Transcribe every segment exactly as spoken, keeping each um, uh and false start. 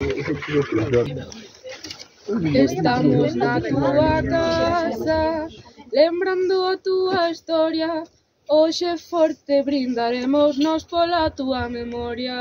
Estamos na túa casa, lembrando a túa historia. Hoxe forte brindaremos nos pola túa memoria.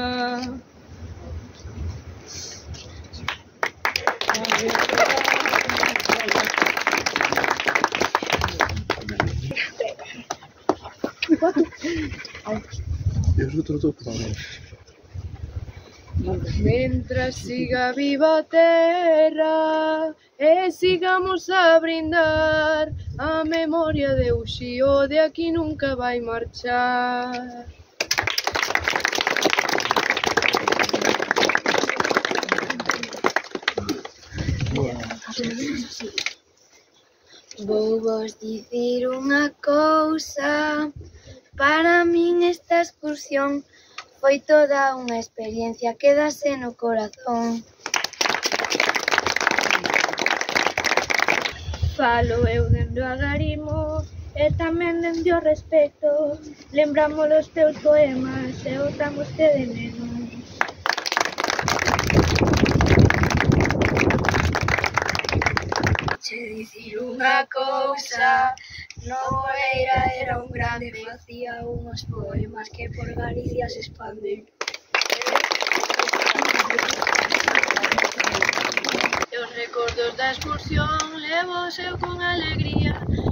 Mentras siga viva a terra e sigamos a brindar, a memoria de Uxío de aquí nunca vai marchar. Vou vos dicir unha cousa, para min esta excursión foi toda unha experiencia, quedase no corazón. Falo eu dende o agarimo e tamén dende o respeto, lembramos os teus poemas e botamos te de menos. Che dicir unha cousa, Nogueira era un grande, facía unhos poemas que por Galicia se expanden. Os recordos da excursión levos eu con alegría,